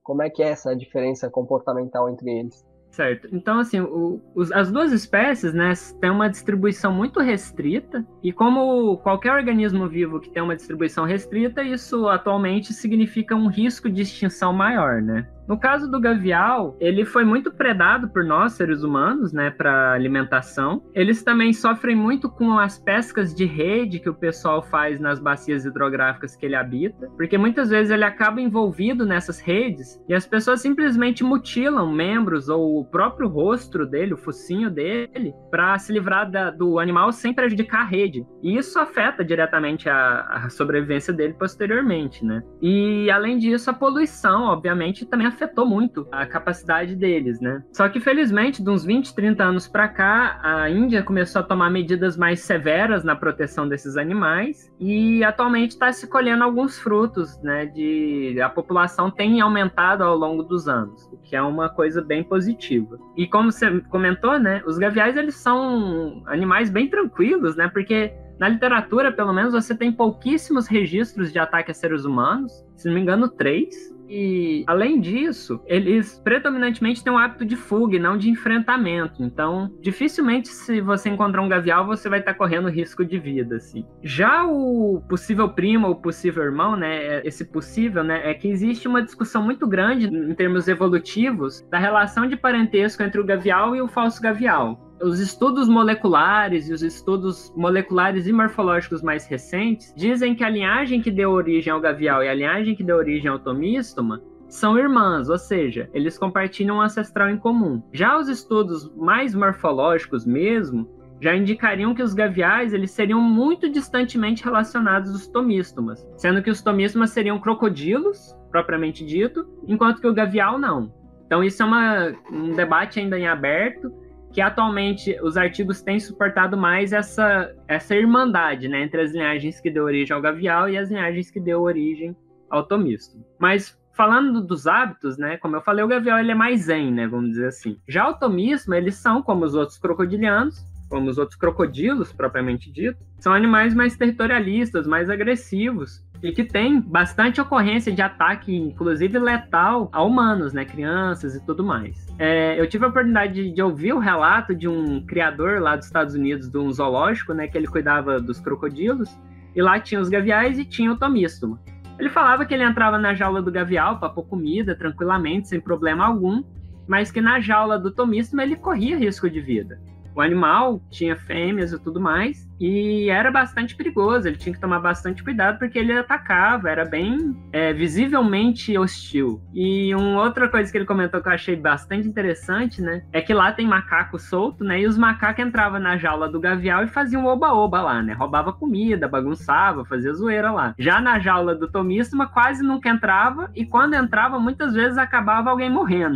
Speaker 3: Como é que é essa diferença comportamental entre eles?
Speaker 2: Certo. Então, assim, as duas espécies, né, têm uma distribuição muito restrita, e como qualquer organismo vivo que tem uma distribuição restrita, isso atualmente significa um risco de extinção maior, né? No caso do gavial, ele foi muito predado por nós, seres humanos, né, para alimentação. Eles também sofrem muito com as pescas de rede que o pessoal faz nas bacias hidrográficas que ele habita, porque muitas vezes ele acaba envolvido nessas redes e as pessoas simplesmente mutilam membros ou o próprio rosto dele, o focinho dele, para se livrar do animal sem prejudicar a rede. E isso afeta diretamente a sobrevivência dele posteriormente, né? E além disso, a poluição, obviamente, também afetou muito a capacidade deles, né? Só que, felizmente, de uns 20, 30 anos para cá, a Índia começou a tomar medidas mais severas na proteção desses animais e atualmente está se colhendo alguns frutos, né? A população tem aumentado ao longo dos anos, o que é uma coisa bem positiva. E como você comentou, né? Os gaviais, eles são animais bem tranquilos, né? Porque na literatura, pelo menos, você tem pouquíssimos registros de ataque a seres humanos, se não me engano, 3. E, além disso, eles predominantemente têm um hábito de fuga e não de enfrentamento. Então, dificilmente, se você encontrar um gavial, você vai estar correndo risco de vida, assim. Já o possível primo ou possível irmão, né, esse possível, né, é que existe uma discussão muito grande, em termos evolutivos, da relação de parentesco entre o gavial e o falso gavial. Os estudos moleculares e os estudos moleculares e morfológicos mais recentes dizem que a linhagem que deu origem ao gavial e a linhagem que deu origem ao tomístoma são irmãs, ou seja, eles compartilham um ancestral em comum. Já os estudos mais morfológicos mesmo já indicariam que os gaviais eles seriam muito distantemente relacionados dos tomístomas, sendo que os tomístomas seriam crocodilos, propriamente dito, enquanto que o gavial não. Então isso é um debate ainda em aberto, que atualmente os artigos têm suportado mais essa irmandade, né, entre as linhagens que deu origem ao gavial e as linhagens que deu origem ao tomístomo. Mas falando dos hábitos, né, como eu falei, o gavial ele é mais zen, né, vamos dizer assim. Já o tomístomo, eles são como os outros crocodilianos, como os outros crocodilos, propriamente dito, são animais mais territorialistas, mais agressivos, e que tem bastante ocorrência de ataque, inclusive letal, a humanos, né, crianças e tudo mais. Eu tive a oportunidade de ouvir o relato de um criador lá dos Estados Unidos, de um zoológico, né, que ele cuidava dos crocodilos, e lá tinha os gaviais e tinha o tomístomo. Ele falava que ele entrava na jaula do gavial para pôr comida tranquilamente, sem problema algum, mas que na jaula do tomístomo ele corria risco de vida. O animal tinha fêmeas e tudo mais, e era bastante perigoso, ele tinha que tomar bastante cuidado porque ele atacava, era bem visivelmente hostil. E uma outra coisa que ele comentou que eu achei bastante interessante, né, é que lá tem macaco solto, né, e os macacos entravam na jaula do gavial e faziam oba-oba lá, né, roubava comida, bagunçava, fazia zoeira lá. Já na jaula do tomístoma quase nunca entrava, e quando entrava, muitas vezes acabava alguém morrendo.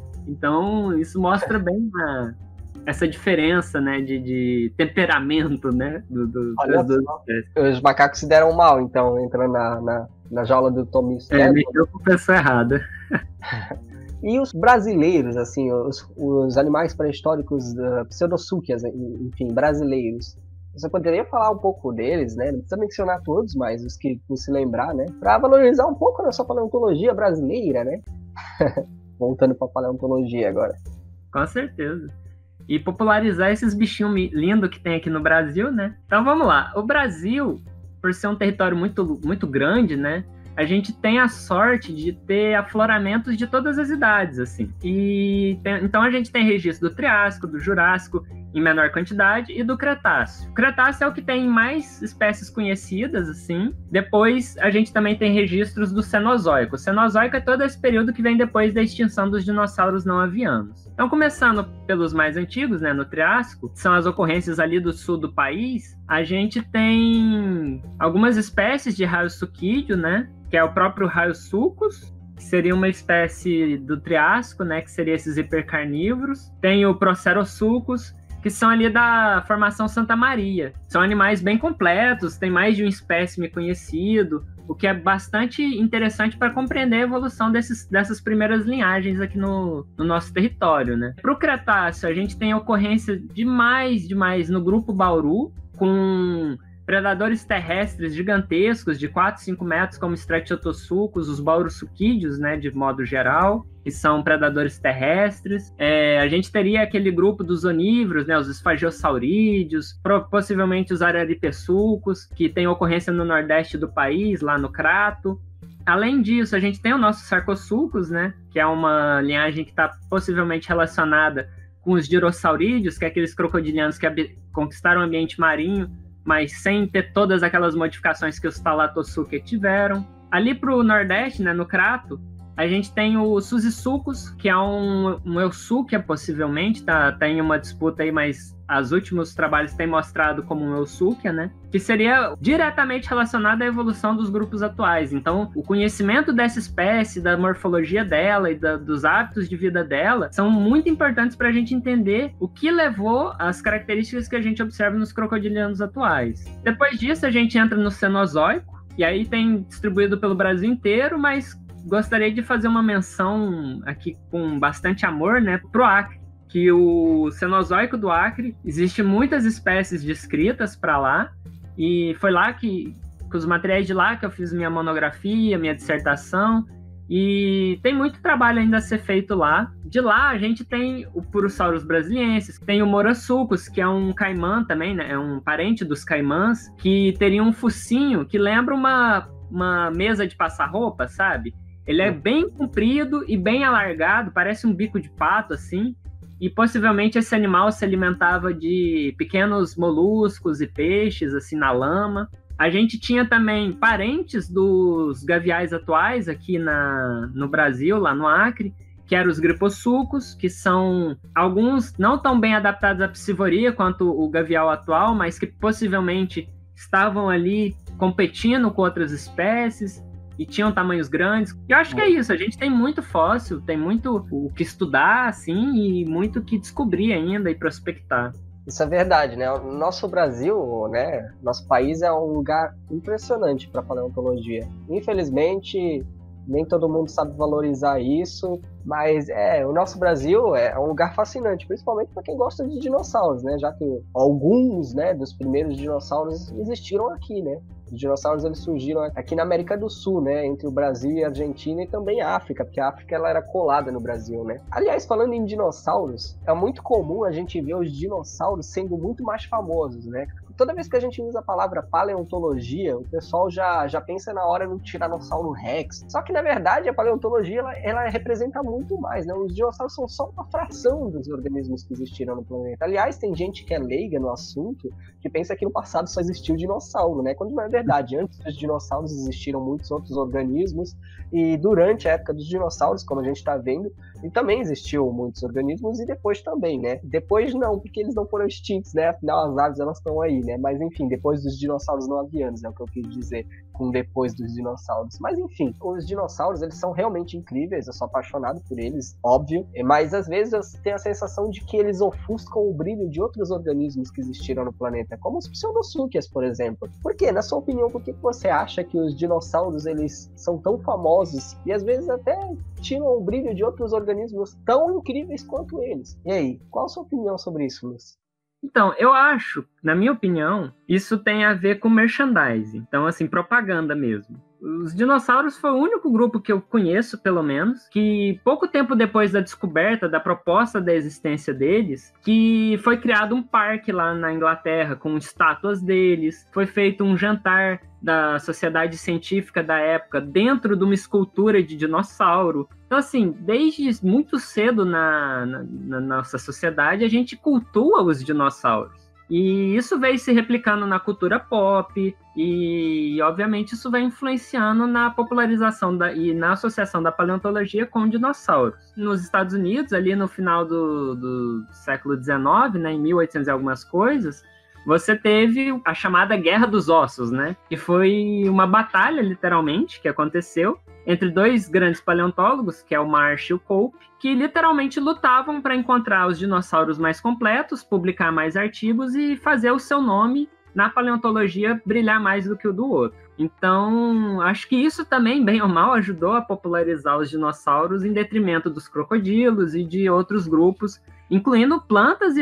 Speaker 2: Então, isso mostra bem essa diferença, né, de temperamento, né, das duas espécies.
Speaker 3: Os macacos se deram mal, então, entrando na jaula do tomístomo.
Speaker 2: Mexeu com a pessoa errada.
Speaker 3: E os brasileiros, assim, os animais pré-históricos pseudosúquias, enfim, brasileiros. Você poderia falar um pouco deles, né? Não precisa mencionar todos, mas os que se lembrar, né? Para valorizar um pouco a nossa paleontologia brasileira, né? Voltando para a paleontologia agora.
Speaker 2: Com certeza. E popularizar esses bichinhos lindos que tem aqui no Brasil, né? Então vamos lá. O Brasil, por ser um território muito, muito grande, né? A gente tem a sorte de ter afloramentos de todas as idades, assim. Então a gente tem registro do Triássico, do Jurássico, em menor quantidade, e do Cretáceo. O Cretáceo é o que tem mais espécies conhecidas, assim. Depois, a gente também tem registros do Cenozoico. O Cenozoico é todo esse período que vem depois da extinção dos dinossauros não avianos. Então, começando pelos mais antigos, né, no Triássico, que são as ocorrências ali do sul do país, a gente tem algumas espécies de Raiossuchídeo, né, que é o próprio Raiosuchus, que seria uma espécie do Triássico, né, que seria esses hipercarnívoros. Tem o Procerosuchus, que são ali da formação Santa Maria. São animais bem completos, tem mais de um espécime conhecido, o que é bastante interessante para compreender a evolução dessas primeiras linhagens aqui no nosso território, né? Para o Cretáceo, a gente tem ocorrência demais no grupo Bauru, com predadores terrestres gigantescos de 4, 5 metros, como estratiotossucos, os baurossuquídeos, né, de modo geral, que são predadores terrestres. A gente teria aquele grupo dos onívoros, né, os esfagiosaurídeos, possivelmente os araripesucos, que tem ocorrência no nordeste do país, lá no Crato. Além disso, a gente tem o nosso sarcossucos, né, que é uma linhagem que está possivelmente relacionada com os girossaurídeos, que é aqueles crocodilianos que conquistaram o ambiente marinho, mas sem ter todas aquelas modificações que os Thalatossuque tiveram. Ali para o nordeste, né, no Crato, a gente tem o Susisucus, que é um Eusúquia, possivelmente, tá em uma disputa aí, mas os últimos trabalhos têm mostrado como um Eusúquia, né, que seria diretamente relacionado à evolução dos grupos atuais. Então, o conhecimento dessa espécie, da morfologia dela e dos hábitos de vida dela, são muito importantes para a gente entender o que levou às características que a gente observa nos crocodilianos atuais. Depois disso, a gente entra no Cenozoico, e aí tem distribuído pelo Brasil inteiro, mas gostaria de fazer uma menção aqui com bastante amor, né, pro Acre, que o Cenozoico do Acre, existe muitas espécies descritas para lá, e foi lá que com os materiais de lá que eu fiz minha monografia, minha dissertação, e tem muito trabalho ainda a ser feito lá. De lá a gente tem o Purosaurus brasiliensis, tem o Morassupus, que é um caimã também, né, é um parente dos caimãs, que teria um focinho que lembra uma mesa de passar roupa, sabe? Ele é bem comprido e bem alargado, parece um bico de pato, assim, e possivelmente esse animal se alimentava de pequenos moluscos e peixes, assim, na lama. A gente tinha também parentes dos gaviais atuais aqui no Brasil, lá no Acre, que eram os gripossucos, que são alguns não tão bem adaptados à piscivoria quanto o gavial atual, mas que possivelmente estavam ali competindo com outras espécies e tinham tamanhos grandes. Eu acho que é isso, a gente tem muito fóssil, tem muito o que estudar, assim, e muito o que descobrir ainda e prospectar.
Speaker 3: Isso é verdade, né? O nosso Brasil, né? Nosso país é um lugar impressionante para paleontologia. Infelizmente, nem todo mundo sabe valorizar isso, mas o nosso Brasil é um lugar fascinante, principalmente para quem gosta de dinossauros, né? Já que alguns, né, dos primeiros dinossauros existiram aqui, né? Os dinossauros eles surgiram aqui na América do Sul, né, entre o Brasil e a Argentina, e também a África, porque a África ela era colada no Brasil, né. Aliás, falando em dinossauros, é muito comum a gente ver os dinossauros sendo muito mais famosos, né. Toda vez que a gente usa a palavra paleontologia, o pessoal já pensa na hora no Tiranossauro Rex. Só que, na verdade, a paleontologia ela representa muito mais, né? Os dinossauros são só uma fração dos organismos que existiram no planeta. Aliás, tem gente que é leiga no assunto que pensa que no passado só existiu dinossauro, né? Quando não é verdade. Antes dos dinossauros existiram muitos outros organismos, e durante a época dos dinossauros, como a gente está vendo, e também existiu muitos organismos, e depois também, né? Depois não, porque eles não foram extintos, né? Afinal, as aves elas estão aí, né? Mas enfim, depois dos dinossauros não avianos, é o que eu quis dizer com depois dos dinossauros. Mas enfim, os dinossauros, eles são realmente incríveis, eu sou apaixonado por eles, óbvio, mas às vezes eu tenho a sensação de que eles ofuscam o brilho de outros organismos que existiram no planeta, como os pseudossuquias, por exemplo. Por quê? Na sua opinião, por que você acha que os dinossauros, eles são tão famosos e às vezes até tiram o brilho de outros organismos tão incríveis quanto eles? E aí, qual a sua opinião sobre isso, Lúcio?
Speaker 2: Então, eu acho, na minha opinião, isso tem a ver com merchandising. Então, assim, propaganda mesmo. Os dinossauros foi o único grupo que eu conheço, pelo menos, que pouco tempo depois da descoberta, da proposta da existência deles, que foi criado um parque lá na Inglaterra com estátuas deles, foi feito um jantar da sociedade científica da época dentro de uma escultura de dinossauro. Então, assim, desde muito cedo na nossa sociedade, a gente cultua os dinossauros. E isso veio se replicando na cultura pop e, obviamente, isso vai influenciando na popularização e na associação da paleontologia com dinossauros. Nos Estados Unidos, ali no final do século XIX, né, em 1800 e algumas coisas, você teve a chamada Guerra dos Ossos, né, que foi uma batalha, literalmente, que aconteceu entre dois grandes paleontólogos, que é o Marsh e o Cope, que literalmente lutavam para encontrar os dinossauros mais completos, publicar mais artigos e fazer o seu nome na paleontologia brilhar mais do que o do outro. Então, acho que isso também, bem ou mal, ajudou a popularizar os dinossauros em detrimento dos crocodilos e de outros grupos incluindo plantas e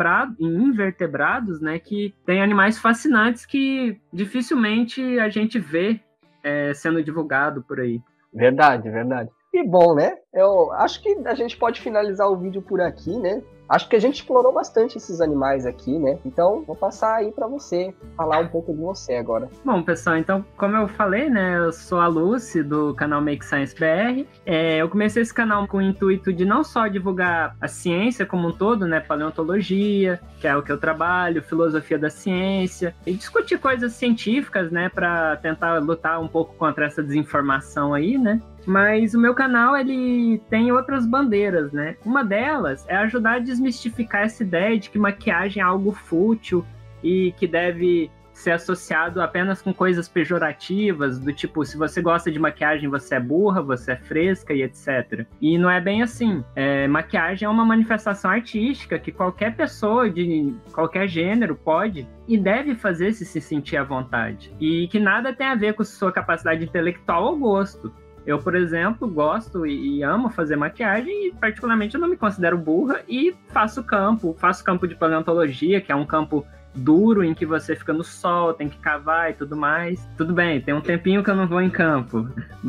Speaker 2: invertebrados, né, que tem animais fascinantes que dificilmente a gente vê sendo divulgado por aí.
Speaker 3: Verdade, verdade. E bom, né? Eu acho que a gente pode finalizar o vídeo por aqui, né? Acho que a gente explorou bastante esses animais aqui, né? Então, vou passar aí para você falar um pouco de você agora.
Speaker 2: Bom, pessoal, então, como eu falei, né? Eu sou a Lucy, do canal Make Science BR. Eu comecei esse canal com o intuito de não só divulgar a ciência como um todo, né? Paleontologia, que é o que eu trabalho, filosofia da ciência, e discutir coisas científicas, né? Para tentar lutar um pouco contra essa desinformação aí, né? Mas o meu canal, ele tem outras bandeiras, né? Uma delas é ajudar a desmistificar essa ideia de que maquiagem é algo fútil e que deve ser associado apenas com coisas pejorativas, do tipo, se você gosta de maquiagem, você é burra, você é fresca e etc. E não é bem assim. Maquiagem é uma manifestação artística que qualquer pessoa de qualquer gênero pode e deve fazer se sentir à vontade. E que nada tem a ver com sua capacidade intelectual ou gosto. Eu, por exemplo, gosto e amo fazer maquiagem e, particularmente, eu não me considero burra e faço campo de paleontologia, que é um campo duro em que você fica no sol, tem que cavar e tudo mais. Tudo bem, tem um tempinho que eu não vou em campo,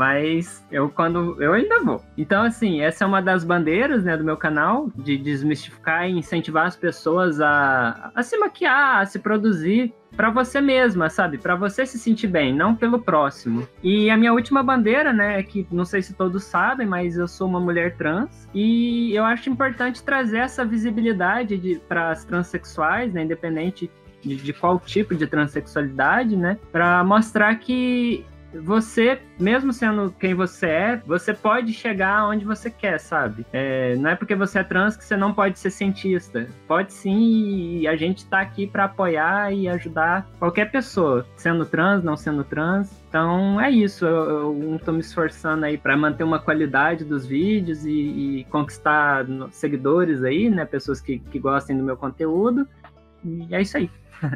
Speaker 2: mas eu ainda vou. Então, assim, essa é uma das bandeiras, né, do meu canal, de desmistificar e incentivar as pessoas a se maquiar, a se produzir para você mesma, sabe? Para você se sentir bem, não pelo próximo. E a minha última bandeira, né, é que não sei se todos sabem, mas eu sou uma mulher trans e eu acho importante trazer essa visibilidade para as transexuais, né, independente de qual tipo de transexualidade, né, para mostrar que você, mesmo sendo quem você é, você pode chegar onde você quer, sabe? Não é porque você é trans que você não pode ser cientista. Pode sim, e a gente tá aqui para apoiar e ajudar qualquer pessoa, sendo trans, não sendo trans. Então é isso, eu tô me esforçando aí para manter uma qualidade dos vídeos e conquistar seguidores aí, né? Pessoas que gostem do meu conteúdo. E é isso aí.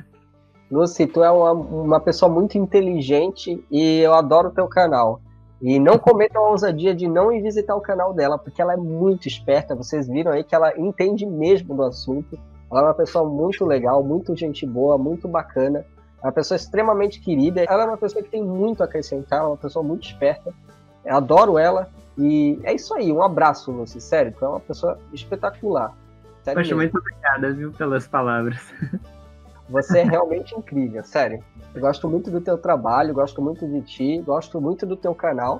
Speaker 3: Lucy, tu é uma pessoa muito inteligente e eu adoro o teu canal. E não cometa a ousadia de não ir visitar o canal dela, porque ela é muito esperta. Vocês viram aí que ela entende mesmo do assunto. Ela é uma pessoa muito legal, muito gente boa, muito bacana. É uma pessoa extremamente querida. Ela é uma pessoa que tem muito a acrescentar, é uma pessoa muito esperta. Eu adoro ela. E é isso aí, um abraço, Lucy. Sério, tu é uma pessoa espetacular. Sério.
Speaker 2: Poxa, muito obrigada, viu, pelas palavras.
Speaker 3: Você é realmente incrível, sério. Eu gosto muito do teu trabalho, gosto muito de ti, gosto muito do teu canal.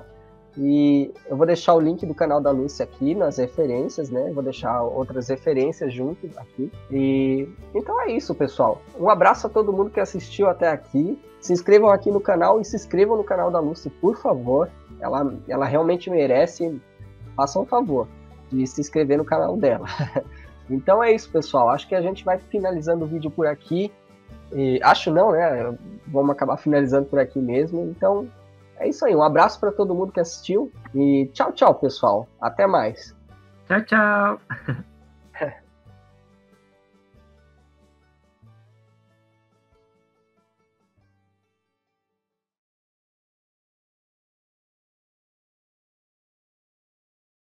Speaker 3: E eu vou deixar o link do canal da Lucy aqui nas referências, né? Vou deixar outras referências junto aqui. E então é isso, pessoal. Um abraço a todo mundo que assistiu até aqui. Se inscrevam aqui no canal e se inscrevam no canal da Lucy, por favor. Ela realmente merece. Façam um favor de se inscrever no canal dela. Então é isso, pessoal. Acho que a gente vai finalizando o vídeo por aqui. Acho não, né? Vamos acabar finalizando por aqui mesmo. Então é isso aí. Um abraço para todo mundo que assistiu. E tchau, tchau, pessoal. Até mais.
Speaker 2: Tchau, tchau.